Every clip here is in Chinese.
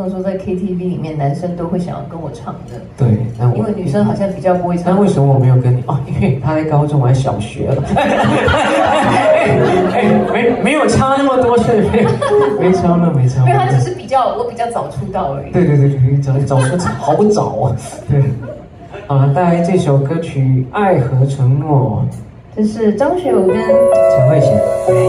的说在 KTV 里面，男生都会想要跟我唱的。 对，那我因为女生好像比较不会唱。 那为什么我没有跟你？哦，因为他在高中，我还小学了。没有差那么多，是没差那没差。 因为他只是我比较早出道而已。 对，早出好不早啊。对，好，带来这首歌曲《爱和承诺》， 这是张学友跟陈慧娴。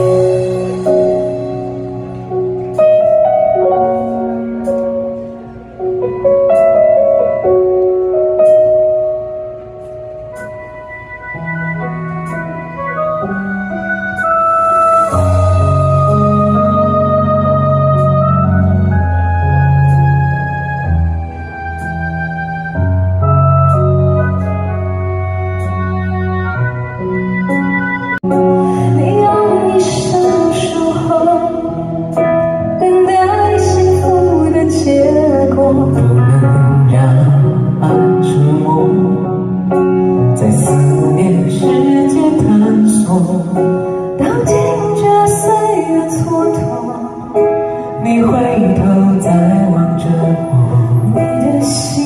你回头再望着我，你的心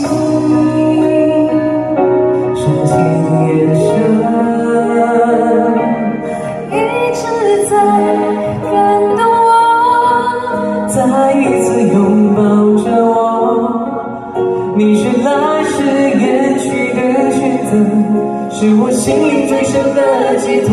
深情眼神，一直在感动我，再一次拥抱着我。你是来时远去的选择，是我心里最深的寄托。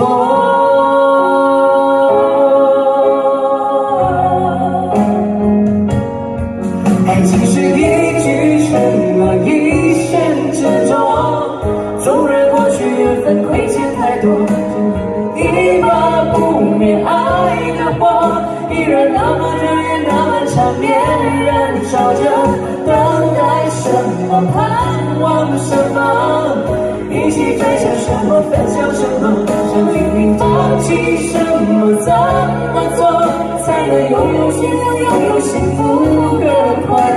爱情是一句承诺，一生执着。纵然过去缘分亏欠太多，一把不灭爱的火，依然那么热烈，那么缠绵，燃烧着。等待什么，盼望什么，一起追求什么，分享什么，生命里放弃什么，怎么做才能拥有幸福，拥有幸福跟快乐？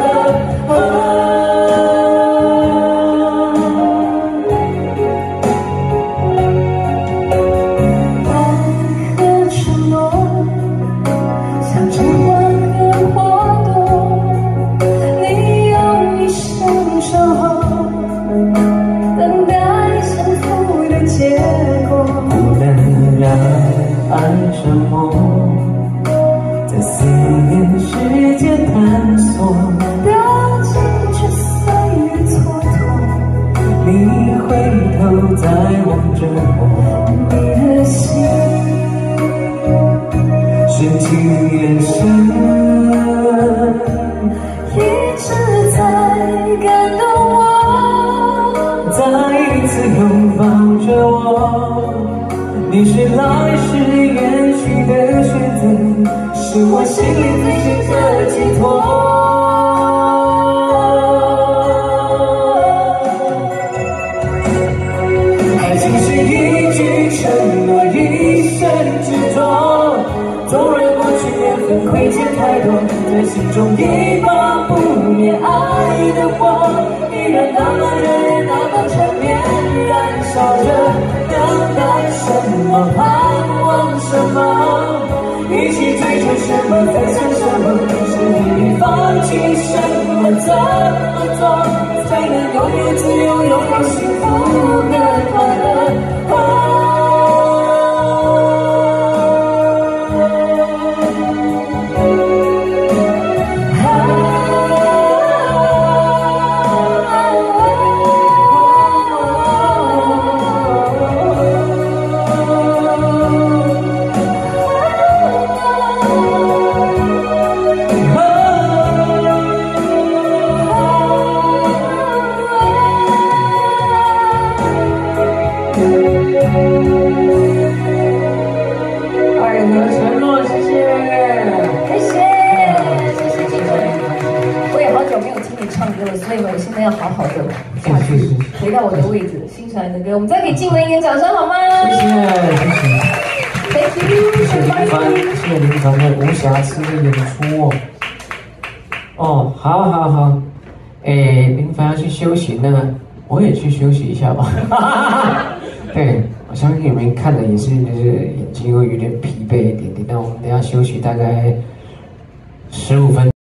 爱和承诺，像烛光跟花朵，你用一生守候，等待幸福的结果。不能让爱沉默，在思念世界探索，掉进这岁月蹉跎。你回头再望着我，你的心深情眼神，一直在感动我，再一次拥抱着我。你是来时远去的选择，是我心里最深的寄托。爱情是一句承诺，一生执着。纵然过去缘分亏欠太多，在心中一把不灭爱的火，依然那么热烈，那么缠绵，燃烧着。等待什么，盼望什么，一起追求什么，分享什么，生命里放弃什么，怎么做才能拥有自由，拥有幸福跟快乐？爱和承诺，谢谢， 谢谢静雯。我也好久没有听你唱歌了，所以我现在要好好的下去，回到我的位置，欣赏你的歌。我们再给静雯一点掌声好吗？ 谢谢。 Thank you， 谢谢林凡，谢谢林凡的无瑕疵的演出哦。好，林凡要去休息，那我也去休息一下吧。对，我相信你们看的也是，就是眼睛会有点疲惫一点点，但我们等一下休息大概15分钟。